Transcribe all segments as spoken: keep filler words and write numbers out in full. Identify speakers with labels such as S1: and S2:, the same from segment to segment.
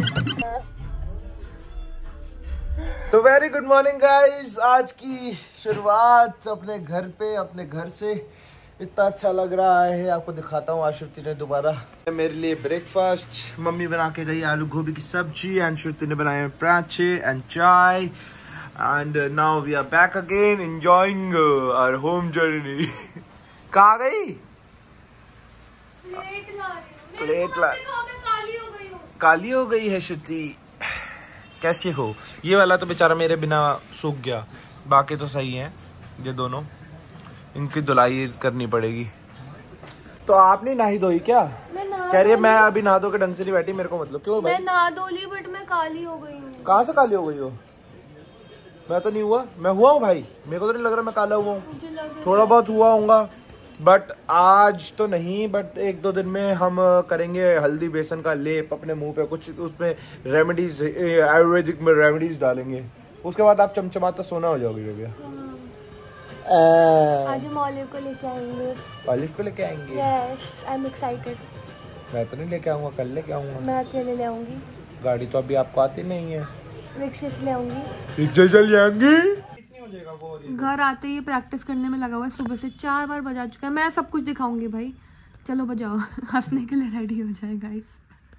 S1: तो very good morning guys. आज की शुरुआत अपने घर पे, अपने घर से इतना अच्छा लग रहा है, आपको दिखाता हूँ। आज श्रुति ने दोबारा मेरे लिए ब्रेकफास्ट मम्मी बना के गई, आलू गोभी की सब्जी, एंड श्रुति ने बनाए पराठे एंड चाय, and now we are back again enjoying our home journey. कहाँ गई?
S2: प्लेट ला रही हूँ।
S1: प्लेट ला
S2: काली हो गई हूँ।
S1: काली हो गई है श्रुति, कैसे हो? ये वाला तो बेचारा मेरे बिना सूख गया, बाकी तो सही है ये दोनों। इनकी धुलाई करनी पड़ेगी। तो आप नहीं नहाई धोई क्या? कह रही है मैं अभी नहा धो के ढंग से नहीं बैठी, मेरे को मतलब क्यों भाई?
S2: मैं नहा धो ली बट मैं काली हो गई हूँ।
S1: कहाँ से काली हो गई हो? मैं तो नहीं हुआ। मैं हुआ हूँ भाई, मेरे को तो नहीं लग रहा मैं काला हुआ हूँ। थोड़ा बहुत हुआ होगा बट आज तो नहीं। बट एक दो दिन में हम करेंगे हल्दी बेसन का लेप अपने मुंह पे, कुछ उसमें रेमेडीज, आयुर्वेदिक में रेमेडीज डालेंगे। उसके बाद आप चमचमाता सोना हो जाओगे भैया।
S2: आज हम ऑलिव को लेके आएंगे।
S1: ऑलिव को लेके आएंगे?
S2: Yes, I am excited.
S1: मैं तो नहीं लेके आऊंगा, कल लेके आऊंगा।
S2: मैं अकेले ले आऊंगी।
S1: गाड़ी तो अभी आपको आती नहीं है।
S2: रिक्शे से ले आऊंगी।
S1: रिक्शे से ले आऊंगी।
S2: घर आते ही प्रैक्टिस करने में लगा हुआ है, सुबह से चार बार बजा चुका है। मैं सब कुछ दिखाऊंगी भाई, चलो बजाओ। हंसने के लिए रेडी हो जाए गाइस।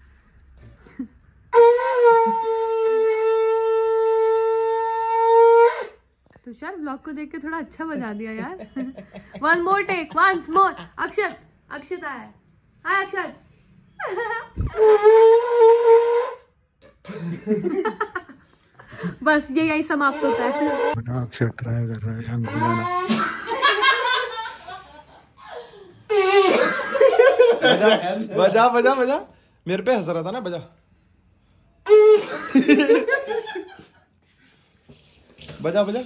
S2: तो शायद ब्लॉग को देख के थोड़ा अच्छा बजा दिया यार। One more take, once more. Akshat, Akshat आया। हाय अक्षत। बस ये यही समाप्त होता है।
S1: अक्षर ट्राई कर रहा है शंख बजाना। बजा बजा बजा, मेरे पे हंस रहा था ना, बजा। बजा बजा।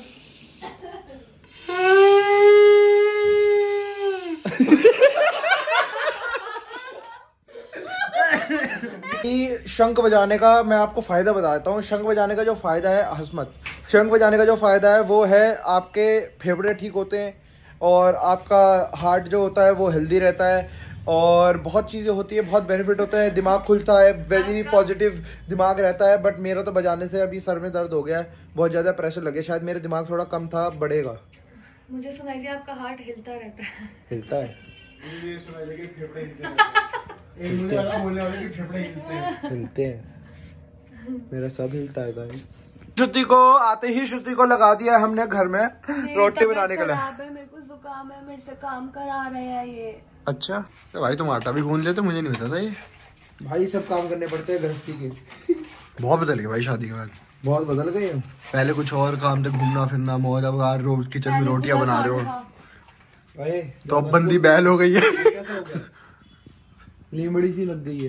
S1: शंख बजाने का मैं आपको फायदा बताता हूँ। शंख बजाने का जो फायदा है, हसमत, शंख बजाने का जो फायदा है वो है आपके फेफड़े ठीक होते हैं और आपका हार्ट जो होता है वो हेल्दी रहता है और बहुत चीज़ें होती है, बहुत बेनिफिट होता है, दिमाग खुलता है, वेरी पॉजिटिव दिमाग रहता है। बट मेरा तो बजाने से अभी सर में दर्द हो गया है, बहुत ज़्यादा प्रेशर लगे, शायद मेरे दिमाग थोड़ा कम था, बढ़ेगा।
S2: मुझे सुनाई दिया आपका हार्ट हिलता रहता है।
S1: हिलता है?
S3: मुझे सुनाई दिया कि फेफड़े हिलते हैं। एक मुझे वाला बोलने वाले कि फेफड़े हिलते हैं।
S1: हिलते हैं, मेरा सब हिलता है गाइस। श्रुति को आते ही श्रुति को लगा दिया हमने घर में रोटी बनाने के लिए।
S2: मेरे को जुकाम है, मेरे से काम करा रहे हैं ये।
S1: अच्छा
S3: तो भाई तुम आटा भी गूंद लेते, मुझे नहीं पता था ये।
S1: भाई सब काम करने पड़ते हैं गृहस्थी के।
S3: बहुत बदल गए भाई शादी के बाद,
S1: बहुत बदल गए हैं।
S3: पहले कुछ और काम थे, घूमना फिरना मौज, अब यार रोज किचन में रोटियां बना रहे हो
S1: भाई,
S3: तो अब बंदी बैल हो गई है।
S1: लीमड़ी सी लग गई है।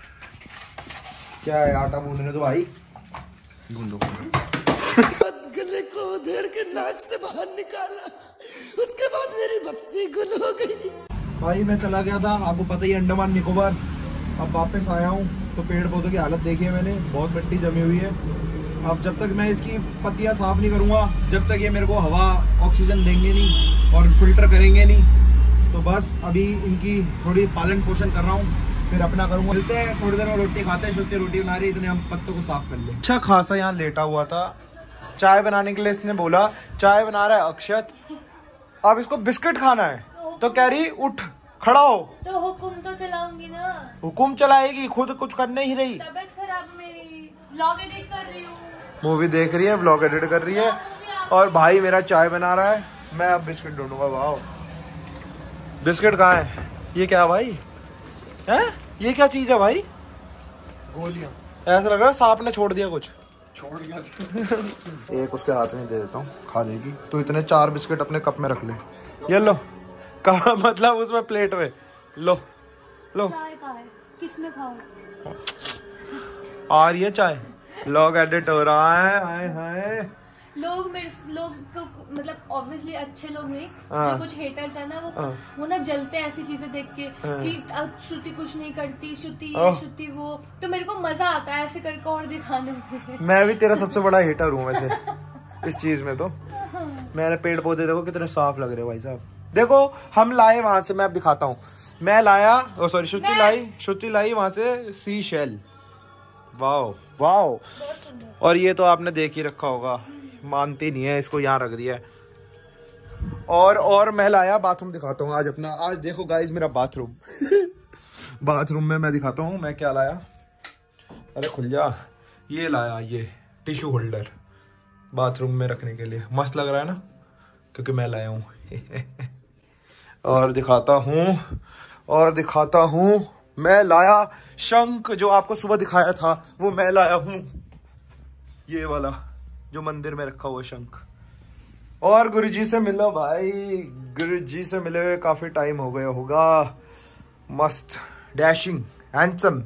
S1: क्या है, आटा गूंदने तो भाई
S3: गूंदो।
S1: गले को उधेड़ के नाक से बाहर निकाला, उसके बाद मेरी बत्ती गुल हो गई। भाई मैं चला गया था, आपको पता ही, अंडमान निकोबार। अब वापस आया हूँ तो पेड़ पौधों की हालत देखी है मैंने, बहुत मिट्टी जमी हुई है। अब जब तक मैं इसकी पत्तियाँ साफ नहीं करूँगा, जब तक ये मेरे को हवा ऑक्सीजन देंगे नहीं और फिल्टर करेंगे नहीं, तो बस अभी इनकी थोड़ी पालन पोषण कर रहा हूँ, फिर अपना करूँगा। मिलते हैं थोड़ी देर में, रोटी खाते हैं। शुद्ध रोटी बना रही है, इतने हम पत्तों को साफ कर ले। अच्छा खासा यहाँ लेटा हुआ था, चाय बनाने के लिए इसने बोला, चाय बना रहा है अक्षत। अब इसको बिस्किट खाना है तो कह रही उठ खड़ा हो।
S2: तो हुकुम तो चलाऊंगी ना।
S1: हुकुम चलाएगी, खुद कुछ करने ही रही।
S2: तबीयत खराब मेरी, व्लॉग एडिट कर रही हूँ,
S1: मूवी देख रही है, व्लॉग एडिट कर रही है, और भाई मेरा चाय बना रहा है। मैं अब बिस्किट ढूंढूंगा। वाह, बिस्किट कहाँ है? ये क्या भाई है? ये क्या चीज है भाई?
S3: गोलियां।
S1: ऐसा लग रहा है सांप ने छोड़ दिया कुछ।
S3: छोड़ दिया।
S1: एक उसके हाथ में दे देता हूँ, खा लेगी। तो इतने चार बिस्किट अपने कप में रख ले। ये लो, कहा मतलब उसमें प्लेट में। लो लो,
S2: चाय कहाँ है? किसमें खाऊं?
S1: आ रही है चाय, लॉग एडिट हो रहा है। हाय हाय,
S2: लोग मेरे लोग तो मतलब ऑब्वियसली अच्छे लोग नहीं,
S1: हाँ।
S2: जो कुछ हेटर्स है ना, वो
S1: हाँ।
S2: वो ना जलते हैं ऐसी चीजें देख के,
S1: हाँ।
S2: कि अब श्रुति कुछ नहीं करती, श्रुति
S1: ओह।
S2: ये श्रुति वो। तो मेरे को मजा आता है ऐसे करके और दिखाने में।
S1: मैं भी तेरा सबसे बड़ा हेटर हूँ वैसे इस चीज में। तो मैंने पेड़ पौधे देखो कितने साफ लग रहे भाई साहब। देखो हम लाए वहां से, मैं अब दिखाता हूँ। मैं लाया, ओ सॉरी श्रुति लाई, श्रुति लाई वहां से सी शेल। Wow wow. और ये तो आपने देख ही रखा होगा, मानती नहीं है, इसको यहाँ रख दिया है। और और मैं लाया बाथरूम, दिखाता हूँ आज अपना। आज देखो गाइस मेरा बाथरूम बाथरूम में मैं दिखाता हूँ मैं क्या लाया। अरे खुल जा। ये लाया, ये टिश्यू होल्डर बाथरूम में रखने के लिए। मस्त लग रहा है ना, क्योंकि मैं लाया हूँ और दिखाता हूँ और दिखाता हूँ मैं लाया शंख, जो आपको सुबह दिखाया था वो मैं लाया हूँ। ये वाला जो मंदिर में रखा हुआ शंख। और गुरुजी से मिला भाई, गुरुजी से मिले हुए काफी टाइम हो गया होगा। मस्त डैशिंग हैंडसम।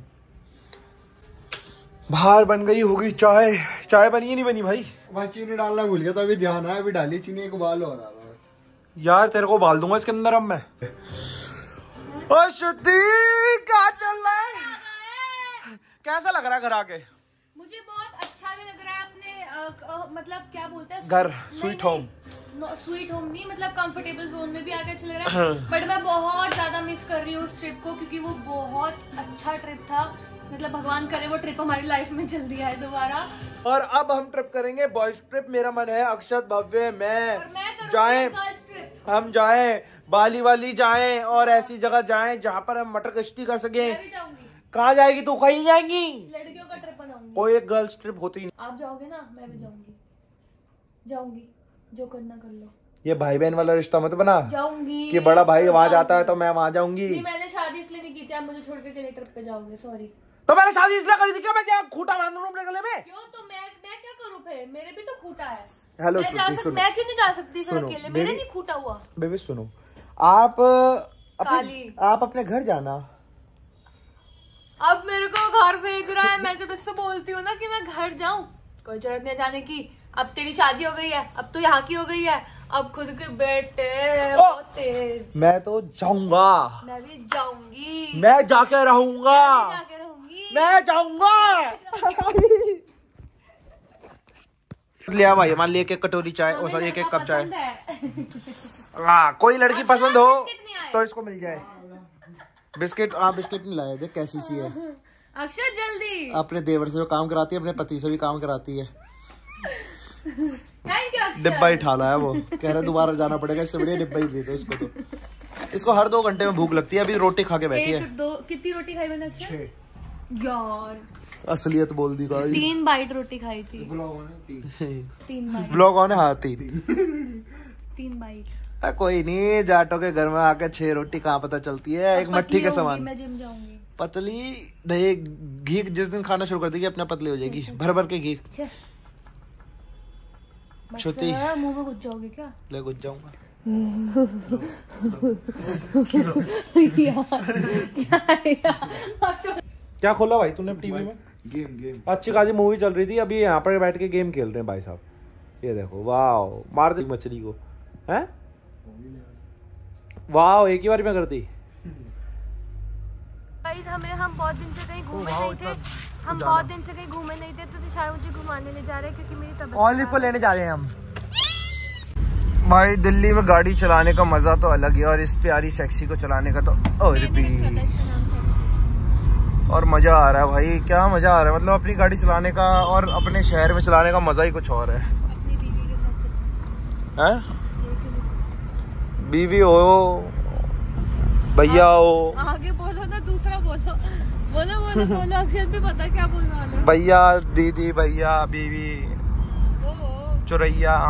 S1: बाहर बन गई होगी चाय। चाय बनी है नहीं बनी भाई?
S3: वहाँ चीनी डालना भूल गया था, अभी ध्यान आया, अभी डाली चीनी, एक उबाल हो रहा था बस।
S1: यार तेरे को उबाल दूंगा इसके अंदर अब मैं। ओ श्रुति क्या चल रहा है? कैसा लग रहा है घर आके?
S2: मुझे बहुत अच्छा भी लग रहा है अपने आ, आ, मतलब क्या बोलते हैं,
S1: घर, स्वीट होम।
S2: स्वीट होम नहीं, मतलब कंफर्टेबल जोन में भी आके अच्छा लग रहा है। बट मैं बहुत ज्यादा मिस कर रही हूँ उस ट्रिप को, क्योंकि वो बहुत अच्छा ट्रिप था। मतलब भगवान करे वो ट्रिप हमारी लाइफ में जल्दी आए दोबारा।
S1: और अब हम ट्रिप करेंगे बॉयज ट्रिप। मेरा मन है अक्षत, भव्य, मैं जाएं, हम जाएं बाली वाली जाएं और ऐसी जगह जाएं जहाँ पर हम मटर कश्ती कर सके। कहाँ जाएगी तू? कहीं जाएंगी?
S2: लड़कियों का ट्रिप बनाऊंगी।
S1: कोई एक गर्ल्स ट्रिप होती नहीं।
S2: आप जाओगे ना, मैं भी जाऊंगी। जाऊंगी, जो करना कर लो।
S1: ये भाई बहन वाला रिश्ता मत बना।
S2: जाऊंगी
S1: कि बड़ा भाई वहाँ जाता है तो मैं वहाँ जाऊंगी।
S2: नहीं, मैंने शादी इसलिए नहीं की थी, आप मुझे छोड़ के लिए ट्रिप पे जाओगे। सॉरी।
S1: तो मैंने शादी इसलिए करी थी क्या मैं क्या खूटा बांध लूं अपने गले में?
S2: क्यों? तो मैं मैं क्या करूँ फिर? मेरे भी तो खूटा है।
S1: हेलो
S2: मैं जा सक, मैं क्यों नहीं जा सकती सर अकेले? मेरे नहीं खूटा हुआ।
S1: बेबी सुनो, आप
S2: अपने,
S1: आप अपने घर जाना।
S2: अब मेरे को घर भेज रहा है। मैं जब इससे बोलती हूँ ना कि मैं घर जाऊँ, कोई जरूरत नहीं जाने की। अब तेरी शादी हो गई है, अब तो यहाँ की हो गई है, अब खुद के बेटे बहुत तेज।
S1: मैं तो जाऊंगा।
S2: मैं भी जाऊंगी।
S1: मैं जाके रहूंगा।
S2: मैं जाके रहूंगी।
S1: मैं जाऊंगा। लिया भाई मान लिया, एक कटोरी चाय, ओ सॉरी एक एक कप चाय। हाँ, कोई लड़की पसंद हो तो इसको मिल जाए बिस्किट। हाँ बिस्किट नहीं लाया, देख कैसी सी है।
S2: अक्षर जल्दी।
S1: अपने देवर से जो काम कराती है, अपने पति से भी काम कराती है।
S2: थैंक यू अक्षर।
S1: डिब्बा ही ठाला है वो, कह रहे दोबारा जाना पड़ेगा, इससे बढ़िया डिब्बा ही दे दो इसको। तो इसको हर दो घंटे में भूख लगती है। अभी रोटी खा के बैठी है।
S2: दो कितनी रोटी खाई मैंने अक्षर? यार
S1: असलियत बोल दी गाइस।
S2: तीन बाइट रोटी खाई थी। तीन बाइट
S1: ब्लॉग ऑन है। हाँ तीन
S2: तीन बाइट।
S1: कोई नहीं, जाटो के घर में आके छह रोटी कहाँ पता चलती है, एक मट्ठी के समान।
S2: मैं जिम जाऊंगी।
S1: पतली दही घी जिस दिन खाना शुरू कर देगी अपना पतली हो जाएगी, भर भर के घी। छोटी
S2: मुंह में घुस जाओगे क्या?
S1: ले घुस जाऊंगा। क्या खोला भाई तूने टीवी में?
S3: गेम गेम
S1: अच्छी खासी मूवी चल रही थी, अभी यहाँ पर बैठ के गेम खेल रहे हैं भाई साहब। ये देखो, वाह मार दी मछली को। हैं वाह, एक ही बार में करती।
S2: गाइस हमें हम बहुत दिन से कहीं घूमे नहीं थे। हम बहुत दिन से कहीं घूमे नहीं थे, तो तुषार मुझे घुमाने ले जा रहे हैं क्योंकि मेरी तबीयत
S1: ऑलिव को लेने जा रहे हैं हम। भाई दिल्ली में गाड़ी चलाने का मजा तो अलग है, और इस प्यारी सेक्सी को चलाने का तो और भी और मजा आ रहा है भाई। क्या मजा आ रहा है, मतलब अपनी गाड़ी चलाने का और अपने शहर में चलाने का मजा ही कुछ और है।
S2: अपनी बीवी के साथ चल।
S1: हैं? बीवी हो, भैया हो।
S2: आगे बोलो ना, दूसरा बोलो। बोलो बोलो बोलो, अक्षर भी पता क्या बोलने वाले हो।
S1: भैया, दीदी, भैया, बीवी, चुरैया।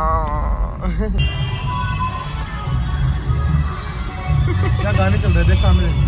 S1: क्या गाने चल रहे थे सामने?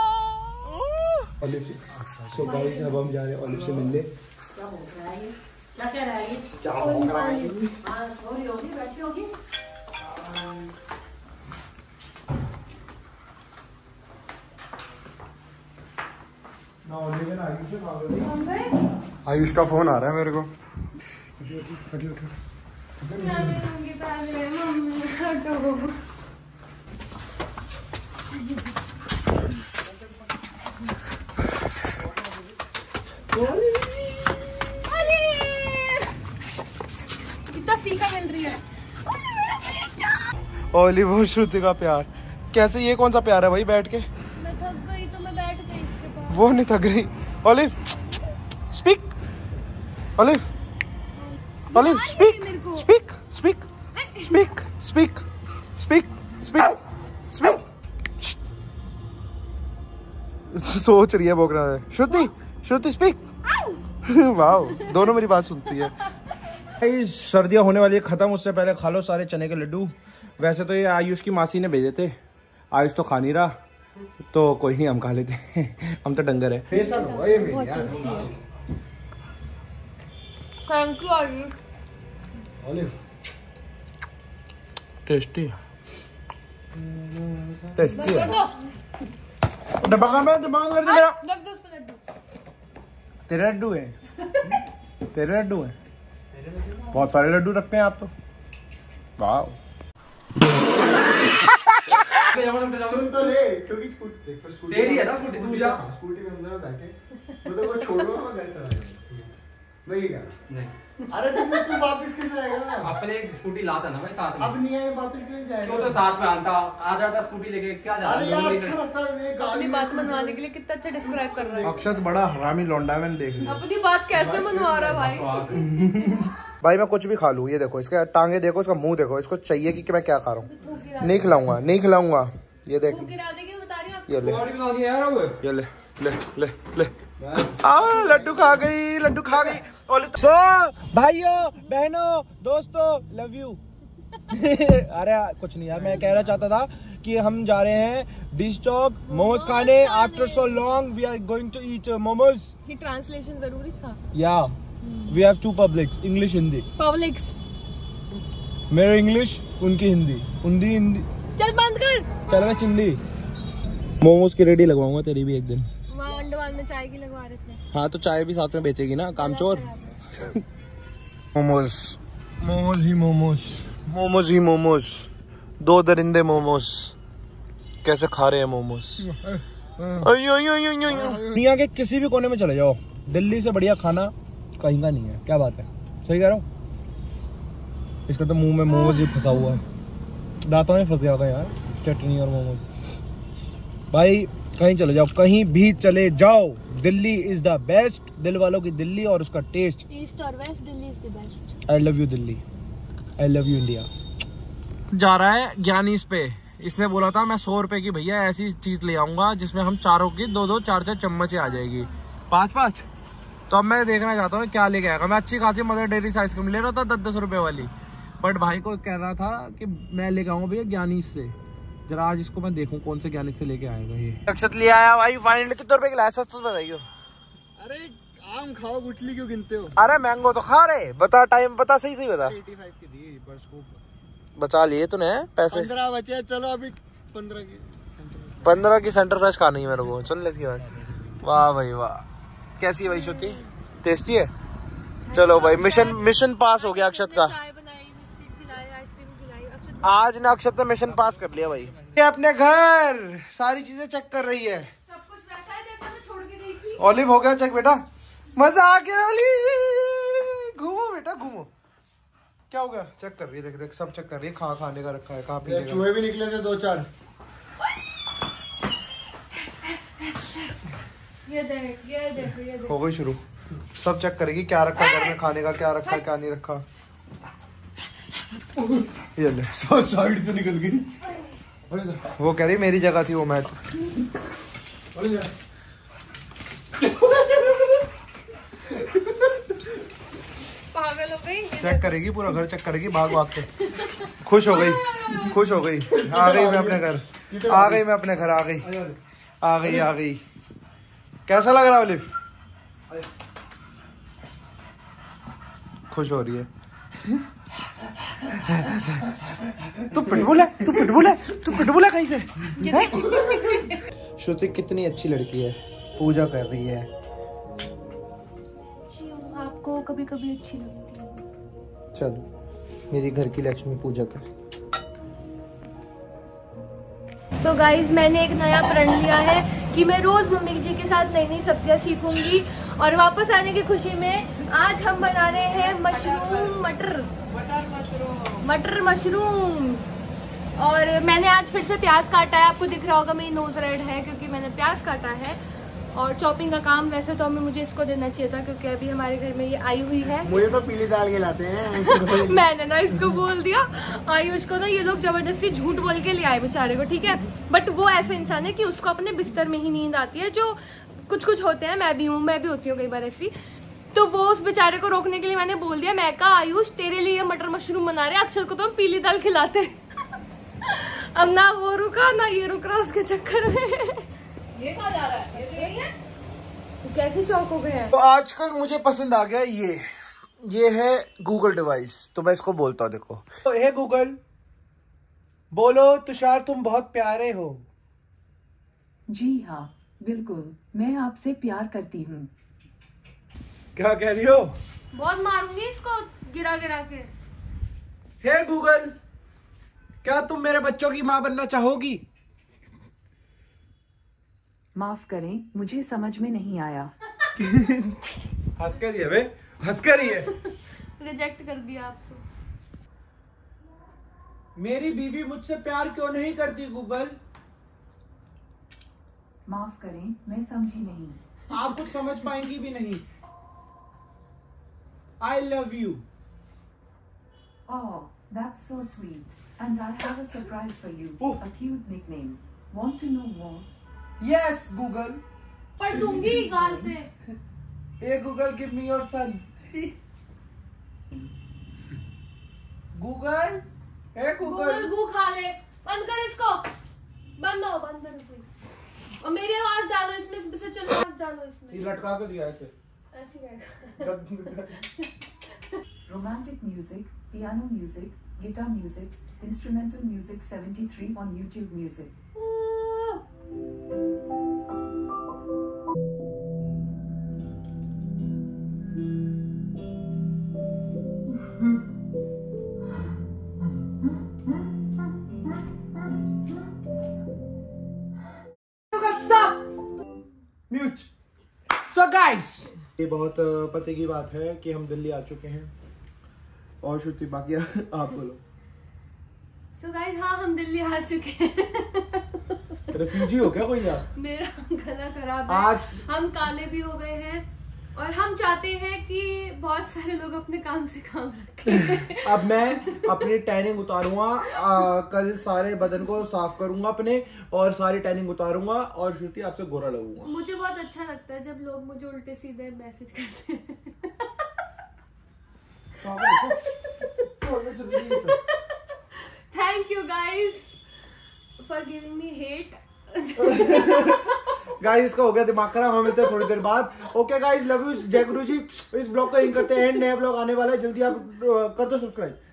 S1: ऑलिव से। सो गाइस अब हम जा रहे हैं ऑलिव से मिलने।
S4: क्या कह रहा है ये?
S1: क्या भौंक रहा है?
S4: हाँ सो रही होगी, बैठी होगी।
S3: आयुष का फोन आ रहा है मेरे को।
S2: मम्मी हटो। कितना फीका मिल रही है।
S1: ओलिव और श्रुति का प्यार कैसे, ये कौन सा प्यार है भाई? बैठ के
S2: मैं थक गई तो मैं बैठ गई इसके पास।
S1: वो नहीं थक रही। Olive speak, Olive Olive speak speak speak speak speak speak speak speak. सोच रही है बोकरा है। श्रुति श्रुति स्पीक। वाह, दोनों मेरी बात सुनती है। भाई सर्दियां होने वाली है खत्म, उससे पहले खा लो सारे चने के लड्डू। वैसे तो ये आयुष की मासी ने भेजे थे, आयुष तो खा नहीं रहा, तो कोई नहीं हम खा लेते हैं। हम तो डंगर है।
S2: Thank you Ayush.
S1: Tasty tasty
S2: कर
S1: है।
S2: दो।
S1: डब्बा कहाँ पे? डब्बा कहाँ कर दे मेरा?
S2: रख दो उसको लड्डू।
S1: तेरे लड्डू हैं? तेरे लड्डू हैं? बहुत सारे लड्डू रखते हैं आप तो। वाह।
S3: सुन तो ले, क्योंकि स्कूटी देख, फिर स्कूटी
S5: तेरी है ना स्कूटी, तू जा।
S3: स्कूटी में अंदर में बैठे मतलब वो छोड़ो, मैं घर चला जाऊंगा। मैं ये कह रहा
S5: नहीं,
S3: अरे तुम तू वापस कैसे आएगा ना?
S5: अपने स्कूटी लाता ना भाई साथ में।
S3: अब नहीं आए, वापस कैसे जाएगा?
S5: क्यों तो साथ में आता, आ जाता स्कूटी लेके, क्या जाता?
S3: अरे यार अच्छा लगता है
S2: अपनी बात मनवाने के लिए कितना अच्छा डिस्क्राइब कर रहा है।
S1: अक्षत बड़ा हरामी लौंडा है, मैंने देख लिया।
S2: अपनी बात कैसे मनवा रहा है भाई।
S1: भाई मैं कुछ भी खा लूँ, ये देखो इसके टांगे देखो, इसका मुंह देखो, इसको चाहिए कि, कि मैं क्या खा रहा हूँ। नहीं खिलाऊंगा, नहीं खिलाऊंगा। ये देख,
S2: गिरा देगी, बता रही हूँ आपको।
S1: ये ले
S5: यार
S1: ये ले ले ले ले। आ लड्डू खा गई, लड्डू खा गई। सो भाइयों बहनों दोस्तों, लव यू। अरे कुछ नहीं यार, मैं कहना चाहता था कि हम जा रहे हैं डिश चौक मोमोज खाने। After so long we are going to eat momos.
S2: ये ट्रांसलेशन जरूरी था।
S1: या we have two publics, English Hindi.
S2: Publics
S1: मेरे इंग्लिश, उनकी हिंदी। हिंदी हिंदी
S2: चल बंद कर।
S1: चल मैं चिंदी। मोमोज की रेडी लगवाऊंगा तेरी भी एक दिन।
S2: वहाँ अंडमान में चाय की लगवा रहे थे।
S1: हाँ तो चाय भी साथ में बेचेगी ना, कामचोर। मोमोज मोमोज ही मोमोज, मोमोज ही मोमोज। दो दरिंदे मोमोज कैसे खा रहे हैं मोमोज। दुनिया के किसी भी कोने में चले जाओ, दिल्ली से बढ़िया खाना कहीं का नहीं है। क्या बात है, सही कह रहा हूँ। इसका तो मुंह में मोमोज ही फंसा हुआ है, दांतों में फंस गया होगा यार, चटनी और मोमोज। भाई कहीं चले जाओ, कहीं भी चले जाओ, दिल्ली इज द बेस्ट। दिल वालों की दिल्ली और उसका टेस्ट।
S2: ईस्ट और west, Delhi is the best.
S1: I love you Delhi, I love you India. जा रहा है ज्ञानीस पे। इसने बोला था मैं सौ रुपए की भैया ऐसी चीज ले आऊंगा जिसमें हम चारों की दो दो चार चार चम्मच आ जाएगी, पाँच पाँच। तो अब मैं देखना चाहता हूँ क्या लेके आएगा। मैं अच्छी खासी मदर डेयरी से आइसक्रीम ले रहा था दस दस रुपए वाली, बट भाई को कह रहा था कि मैं लेके आऊंगा भैया ज्ञानीस से। जरा आज इसको मैं देखूं कौन से ज्ञानीस से लेके आएगा ये। अक्षत ले आया भाई फाइनली। कितने रुपए की लाया, सस्ता बताइयो।
S3: अरे आम खाओ, गुठली क्यों गिनते हो?
S1: अरे मैंगो तो खा रहे। बता टाइम, बता सही सही बता।
S3: पचासी की दी पर स्कूप।
S1: बचा लिए तूने पैसे।
S3: पंद्रह बचे, चलो अभी पंद्रह की
S1: पंद्रह की सेंटर फ्रेश खानी है मेरे को। चल लेती है। वाह भाई वाह, कैसी है भाई श्रुति, टेस्टी है। चलो भाई मिशन मिशन पास हो गया अक्षत का।
S2: चाय बनाई, बिस्किट खिलाए, आइसक्रीम खिलाई। अक्षत
S1: आज ना अक्षत ने मिशन पास कर लिया भाई। ये अपने घर सारी चीजें चेक कर रही है।
S2: सब कुछ वैसा है जैसा मैं छोड़ के गई थी।
S1: ऑलिव हो गया चेक बेटा, मजा आ गया। ऑलिव घूमो बेटा घूमो। क्या हो गया, चेक कर रही है, देख देख सब चेक कर रही है। खा खाने का रखा है, कहाँ पीने का।
S3: चूहे भी निकले थे दो चार।
S2: ये देख ये देख ये देख।
S1: हो गई शुरू, सब चेक करेगी क्या रखा घर में खाने का, क्या रखा क्या नहीं रखा। ये ले
S3: साइड से निकल गई।
S1: वो कह रही मेरी जगह थी वो मैट।
S2: पागल हो गई।
S1: चेक करेगी पूरा घर, चेक करेगी भाग भाग के। खुश हो गई, खुश हो गई। आ गई मैं अपने घर, आ गई मैं अपने घर, आ गई आ गई आ गई। कैसा लग रहा है ओलिव? खुश हो रही है। तू पिटबुल है, तू पिटबुल है, तू पिटबुल है कहीं से। श्रुति कितनी अच्छी लड़की है, पूजा कर रही है।
S2: आपको कभी कभी अच्छी लगती है।
S1: चलो मेरी घर की लक्ष्मी पूजा कर।
S2: सो so गाइज मैंने एक नया प्रण लिया है कि मैं रोज मम्मी जी के साथ नई नई सब्जियां सीखूंगी और वापस आने की खुशी में आज हम बना रहे हैं मशरूम मटर मटर मशरूम। और मैंने आज फिर से प्याज काटा है, आपको दिख रहा होगा मेरी नोज रेड है क्योंकि मैंने प्याज काटा है। और चॉपिंग का काम वैसे तो हमें मुझे इसको देना चाहिए था क्योंकि अभी हमारे घर में ये आई हुई है।
S3: मुझे तो पीली दाल खिलाते हैं।
S2: मैंने ना इसको बोल दिया, आयुष को ना ये लोग जबरदस्ती झूठ बोल के ले आए बेचारे को, ठीक है। बट वो ऐसा इंसान है कि उसको अपने बिस्तर में ही नींद आती है, जो कुछ कुछ होते हैं, मैं भी हूँ, मैं भी होती हूँ कई बार ऐसी। तो वो उस बेचारे को रोकने के लिए मैंने बोल दिया, मैं कहा आयुष तेरे लिए मटर मशरूम बना रहे, अक्षर को तो हम पीली दाल खिलाते। अब ना वो रुका ना ये रुक रहा उसके चक्कर में। ये कहाँ जा रहा है? ये यही है? तो कैसे शौक हो गए हैं?
S1: तो आजकल मुझे पसंद आ गया ये ये है गूगल डिवाइस। तो मैं इसको बोलता हूँ, देखो तो हे गूगल बोलो तुषार तुम बहुत प्यारे हो।
S4: जी हाँ बिल्कुल, मैं आपसे प्यार करती हूँ।
S1: क्या कह रही हो?
S2: बहुत मारूंगी इसको गिरा गिरा के।
S1: हे गूगल क्या तुम मेरे बच्चों की माँ बनना चाहोगी?
S4: माफ करें, मुझे समझ में नहीं आया।
S1: हंस कर ही है बे, हंस कर ही है।
S2: रिजेक्ट कर दिया आपको।
S1: मेरी बीवी मुझसे प्यार क्यों नहीं करती गूगल?
S4: माफ करें, मैं समझी नहीं।
S1: आप कुछ समझ पाएंगी भी नहीं। I love you.
S4: Oh, that's so sweet. And I have a surprise for you.
S1: Oh.
S4: A cute nickname. Want to know more?
S1: Yes Google.
S2: पढ़ दूंगी गाल पे।
S1: A Google give me your son. Google a Google
S2: Google गू खा ले। बंद कर इसको, बंद हो बंद कर इसको। और मेरी आवाज डालो इसमें, से चलो आवाज डालो इसमें।
S1: ये लटका के दिया ऐसे।
S2: ऐसे रहेगा।
S4: Romantic music, piano music, guitar music, instrumental music seventy-three on YouTube Music.
S1: Mute. So guys ये बहुत पते की बात है कि हम दिल्ली आ चुके हैं। और श्रुति बाकी आप बोलो।
S2: सो गाइस हाँ हम दिल्ली आ चुके हैं।
S1: रेफ्यूजी हो क्या कोई आप?
S2: मेरा गला खराब है
S1: आज
S2: हम काले भी हो गए हैं और हम चाहते हैं कि बहुत सारे लोग अपने काम से काम रखें।
S1: अब मैं अपनी टैनिंग उतारूंगा, कल सारे बदन को साफ करूंगा अपने और सारी टैनिंग उतारूंगा और श्रुति आपसे गोरा लगूंगा।
S2: मुझे बहुत अच्छा लगता है जब लोग मुझे उल्टे सीधे मैसेज करते हैं। Thank you guys for giving me hate.
S1: Guys इसका हो गया दिमाग खराब, हम मिलते हैं थोड़ी देर बाद। ओके गाइस लव यू, जय गुरु जी। इस ब्लॉग को एंड करते हैं, नया ब्लॉग आने वाला है जल्दी, आप कर दो सब्सक्राइब।